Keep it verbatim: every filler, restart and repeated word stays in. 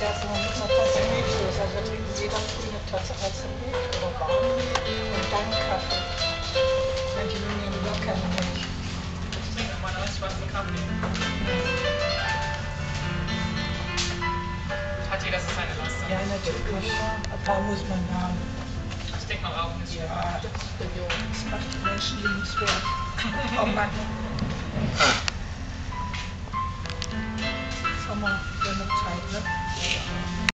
der hat so mit einer Tasse Milch, also da trinken jeder früh eine Tasse heiße Milch oder warme Milch und dann Kaffee. Manche nehmen gar keine Milch. Ich trinke normalerweise schwarzen Kaffee. Hat jeder so seine Laster? Ja, natürlich. Ein paar muss man haben. Ich denke mal, Rauchen ist Ja, das ist der Junge. Das macht die Menschen liebenswert. Oh Mann. Sommer, wir haben noch Zeit, ne?